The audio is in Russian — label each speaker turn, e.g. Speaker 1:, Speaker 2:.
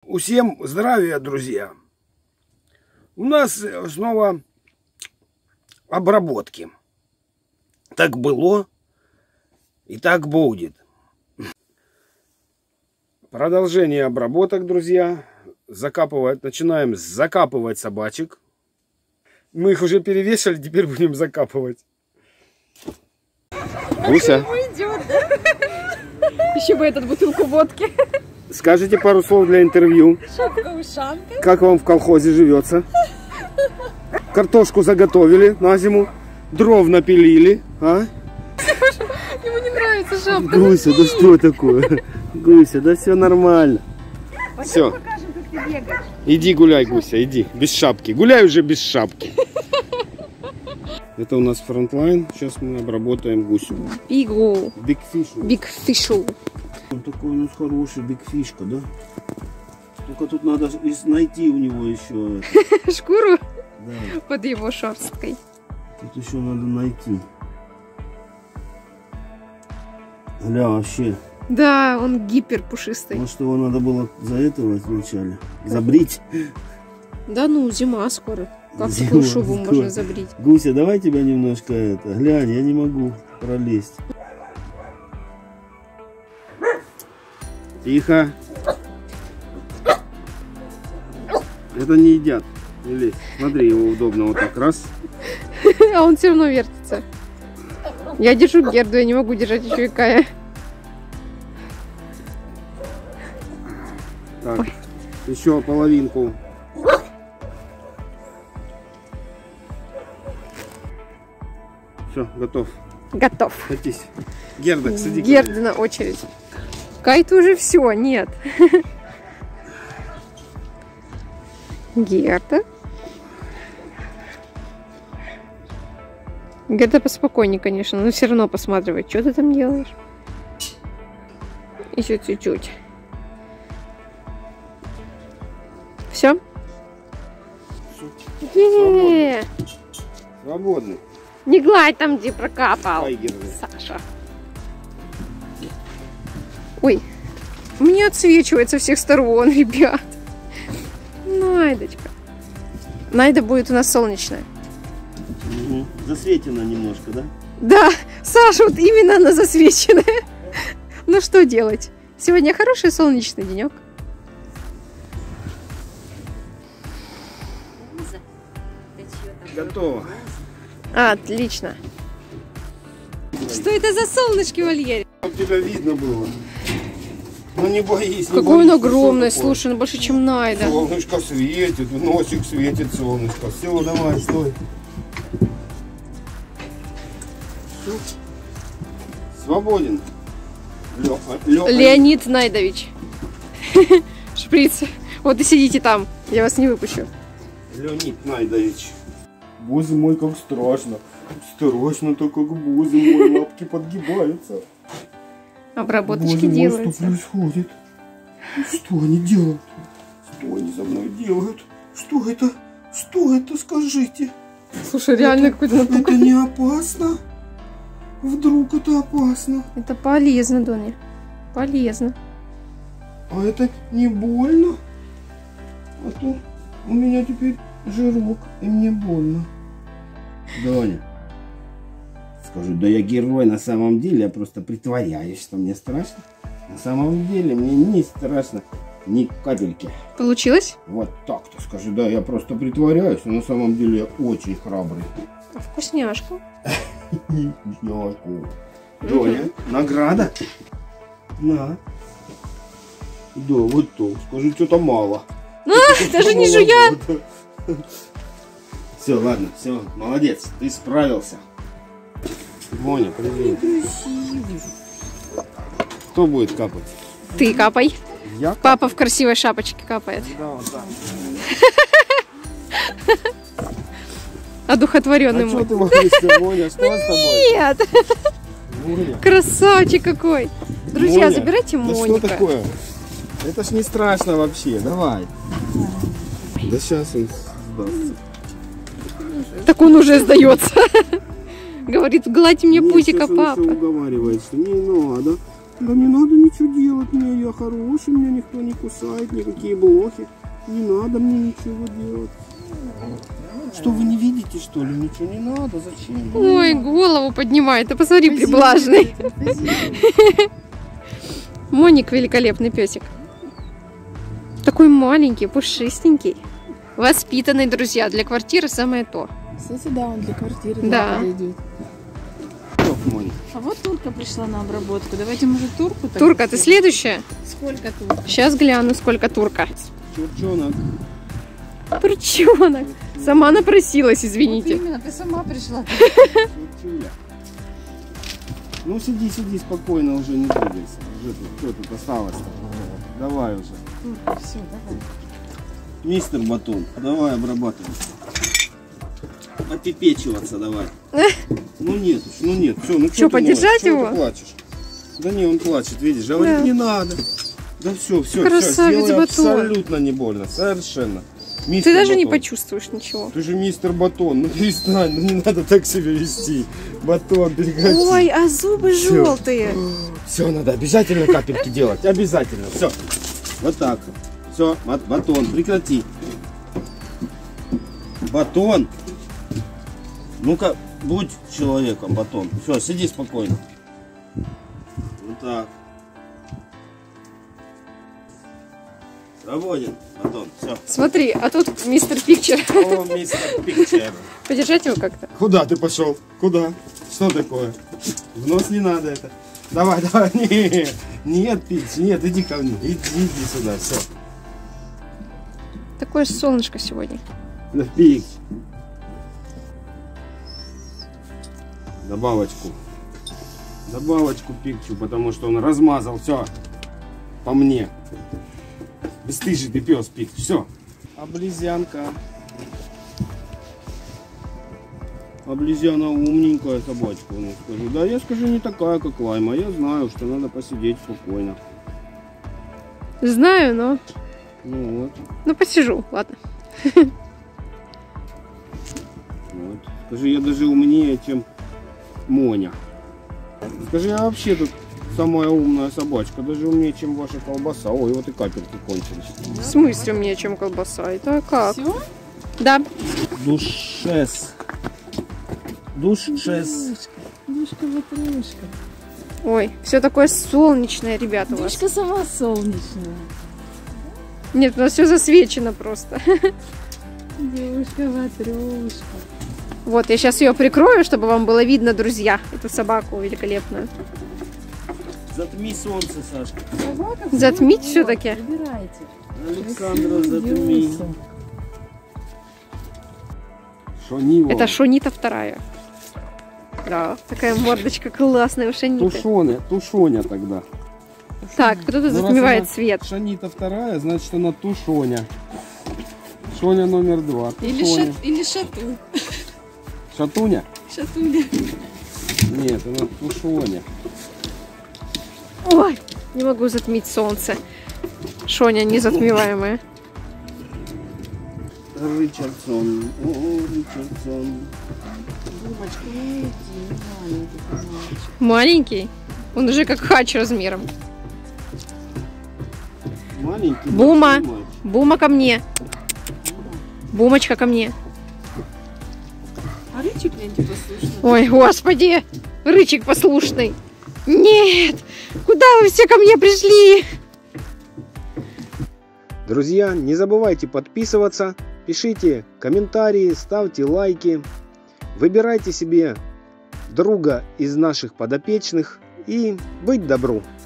Speaker 1: Усім здравия, друзья! У нас снова обработки. Так было и так будет. Продолжение обработок, друзья. Начинаем закапывать собачек. Мы их уже перевешали, теперь будем закапывать. Гуся.
Speaker 2: Еще бы этот бутылку водки.
Speaker 1: Скажите пару слов для интервью.
Speaker 2: Шапка-ушанка.
Speaker 1: Как вам в колхозе живется? Картошку заготовили на зиму, дров напилили, а?
Speaker 2: Ему не нравится шапка.
Speaker 1: Гуся, да что такое? Гуся, да все нормально. Все.
Speaker 2: Покажем, как ты бегаешь.
Speaker 1: Иди гуляй, Гуся, иди. Без шапки. Гуляй уже без шапки. Это у нас фронтлайн. Сейчас мы обработаем гусю.
Speaker 2: Пигу.
Speaker 1: Бигфишу.
Speaker 2: Бигфишу.
Speaker 1: Он такой у нас хороший бигфишка, да? Только тут надо найти у него еще
Speaker 2: Шкуру
Speaker 1: да.
Speaker 2: под его шерсткой.
Speaker 1: Тут еще надо найти. Гля, вообще.
Speaker 2: Да, он гипер пушистый.
Speaker 1: Может, его надо было за этого вначале забрить?
Speaker 2: Да ну, зима скоро. Как
Speaker 1: Зима
Speaker 2: такую шубу
Speaker 1: скоро.
Speaker 2: можно забрить?
Speaker 1: Гуся, давай тебя немножко это. Глянь, я не могу пролезть. Тихо. Это не едят. Не лезь. Смотри, его удобно вот так раз.
Speaker 2: А он все равно вертится. Я держу Герду, я не могу держать еще и Кая.
Speaker 1: Так, еще половинку. Все, готов.
Speaker 2: Готов.
Speaker 1: Садись. Герда, сади.
Speaker 2: Герда на очередь. Кай-то уже все, нет. Герда. Герда поспокойнее, конечно, но все равно посматривает, что ты там делаешь. Еще чуть-чуть. Все?
Speaker 1: Свободный.
Speaker 2: Не гладь там, где прокапал.
Speaker 1: Ай, Герда.
Speaker 2: Саша. Ой, мне отсвечивает со всех сторон, ребят. Найдочка. Найда будет у нас солнечная.
Speaker 1: Угу. Засветено немножко, да?
Speaker 2: Да, Саша, вот именно она засвеченная. Ну что делать? Сегодня хороший солнечный денек.
Speaker 1: Готово.
Speaker 2: Отлично. Что это за солнышки в вольере?
Speaker 1: Чтобы тебя видно было. Ну не боись.
Speaker 2: Какой он огромный, слушай, он больше, чем Найда.
Speaker 1: Солнышко светит, носик светит солнышко. Все, давай, стой. Все. Свободен.
Speaker 2: Леонид Найдович. Шприц. Вот и сидите там, я вас не выпущу.
Speaker 1: Леонид Найдович. Боже мой, как страшно. Страшно-то, как боже мой, лапки подгибаются.
Speaker 2: Обработочки
Speaker 1: Боже мой,
Speaker 2: делаются.
Speaker 1: что происходит? Что они делают? Что они за мной делают? Что это? Что это, скажите?
Speaker 2: Слушай, реально какой-то напуган.
Speaker 1: Это не опасно? Вдруг это опасно?
Speaker 2: Это полезно, Доня. Полезно.
Speaker 1: А это не больно? А то у меня теперь жирок, и мне больно. Доня, скажу, да я герой на самом деле, я просто притворяюсь, что мне страшно. На самом деле мне не страшно ни капельки.
Speaker 2: Получилось?
Speaker 1: Вот так-то скажу, да, я просто притворяюсь, но на самом деле я очень храбрый.
Speaker 2: Вкусняшка.
Speaker 1: Вкусняшку. Доня, награда? На. Да, вот то. Скажи, что-то мало.
Speaker 2: Даже не жуя.
Speaker 1: Все, ладно, все, молодец, ты справился. Боня, привет. Кто будет капать?
Speaker 2: Ты капай.
Speaker 1: Я?
Speaker 2: Папа в красивой шапочке капает.
Speaker 1: Да, вот так.
Speaker 2: Одухотворенный
Speaker 1: А
Speaker 2: мой.
Speaker 1: что ты молишься, Боня? Что с тобой?
Speaker 2: Нет.
Speaker 1: Боня.
Speaker 2: Красавчик какой. Друзья,
Speaker 1: Боня,
Speaker 2: забирайте
Speaker 1: да
Speaker 2: Моника.
Speaker 1: что такое? Это ж не страшно вообще, давай. Да сейчас он сдастся.
Speaker 2: Так он уже сдается. Говорит, гладь мне
Speaker 1: Нет,
Speaker 2: пузико,
Speaker 1: сейчас он
Speaker 2: папа.
Speaker 1: еще уговаривает, что не надо. Да не надо ничего делать мне, я хороший, меня никто не кусает, никакие блохи. Не надо мне ничего делать. Что, вы не видите, что ли? Ничего не надо, зачем?
Speaker 2: Ой, голову поднимает, ты посмотри, приблажный. Моник великолепный песик. Такой маленький, пушистенький. Воспитанный, друзья, для квартиры самое то.
Speaker 3: Кстати, да, он для квартиры
Speaker 2: Да.
Speaker 3: подойдет. А вот турка пришла на обработку. Давайте, может, турку?
Speaker 2: Турка, ты следующая?
Speaker 3: Сколько турка?
Speaker 2: Сейчас гляну, сколько турка.
Speaker 1: Чурчонок.
Speaker 2: Турчонок. Сама напросилась, извините.
Speaker 3: Вот именно, ты сама пришла.
Speaker 1: Чурчуля. Ну сиди, спокойно, уже не двигайся. Уже тут, что тут осталось-то? Давай уже.
Speaker 3: Все, давай.
Speaker 1: Мистер Батон, давай обрабатывай. Попипечиваться давай. Ну нет, все, ну
Speaker 2: Что, подержать его?
Speaker 1: Ты плачешь? Да не, он плачет, видишь, говорит,
Speaker 2: Да.
Speaker 1: не надо. Да все,
Speaker 2: Красавец
Speaker 1: сделай
Speaker 2: Батон.
Speaker 1: абсолютно не больно, совершенно.
Speaker 2: Ты
Speaker 1: Мистер
Speaker 2: даже не
Speaker 1: Батон.
Speaker 2: почувствуешь ничего.
Speaker 1: Ты же мистер Батон, ну перестань, ну не надо так себя вести. Батон, прекрати.
Speaker 2: Ой, а зубы
Speaker 1: Всё.
Speaker 2: желтые.
Speaker 1: Все, надо обязательно капельки делать, обязательно, все. Вот так. Все, Батон, прекрати. Батон. Ну-ка, будь человеком, Батон. Все, сиди спокойно. Вот так. Свободен, Батон, все.
Speaker 2: Смотри, а тут мистер Пикчер.
Speaker 1: О, мистер Пикчер.
Speaker 2: Подержать его как-то?
Speaker 1: Куда ты пошел? Куда? Что такое? В нос не надо это. Давай. Нет, Пикч, нет, иди ко мне. Иди сюда, все.
Speaker 2: Такое солнышко сегодня.
Speaker 1: Да, Пикч. Добавочку Пикчу, потому что он размазал все по мне. Бесстыжий ты пес, Пикч, все. Облизянка. Облизяна умненькая собачка, ну скажи. Да я скажу, не такая, как Лайма. Я знаю, что надо посидеть спокойно.
Speaker 2: Знаю, но...
Speaker 1: Ну вот,
Speaker 2: Ну, посижу, ладно.
Speaker 1: вот. Скажи, я даже умнее, чем Моня. Скажи, я вообще тут самая умная собачка. Даже умнее, чем ваша колбаса. Ой, вот и капельки кончились.
Speaker 2: В смысле мне, чем колбаса? Это как?
Speaker 3: Все?
Speaker 2: Да.
Speaker 1: Душес.
Speaker 3: Душка-ватрушка.
Speaker 2: Ой, все такое солнечное, ребята, у вас.
Speaker 3: Душка сама солнечная.
Speaker 2: Нет, у нас все засвечено просто.
Speaker 3: Душка-ватрушка.
Speaker 2: Вот, я сейчас ее прикрою, чтобы вам было видно, друзья, эту собаку великолепную.
Speaker 1: Затми солнце, Сашка.
Speaker 3: Собака
Speaker 2: Затмить
Speaker 3: всё
Speaker 2: всё-таки?
Speaker 3: Выбирайте.
Speaker 1: Александра, затми.
Speaker 3: Красивый
Speaker 1: Шонила.
Speaker 2: Это Шонита вторая. Да, такая мордочка классная у Шониты.
Speaker 1: Тушоня тогда.
Speaker 2: Так, кто-то
Speaker 1: Ну, раз
Speaker 2: затмевает
Speaker 1: она
Speaker 2: свет.
Speaker 1: Шонита вторая, значит она Тушоня. Шоня номер 2. Тушоня.
Speaker 3: Или шату.
Speaker 1: Шатуня?
Speaker 3: Шатуня.
Speaker 1: Нет, она Тушоня.
Speaker 2: Ой, не могу затмить солнце. Шоня незатмеваемая.
Speaker 1: Ричардсон. О, Ричардсон.
Speaker 3: Бубочка, не иди, маленький мальчик.
Speaker 2: Маленький. Он уже как хач размером.
Speaker 1: Маленький.
Speaker 2: Бума.
Speaker 1: большой мальчик.
Speaker 2: Бума ко мне. Бумочка ко мне.
Speaker 3: А рычик ленте послушный.
Speaker 2: Ой, господи. Рычик послушный. Нет. Куда вы все ко мне пришли?
Speaker 1: Друзья, не забывайте подписываться, пишите комментарии, ставьте лайки, выбирайте себе друга из наших подопечных и быть добру.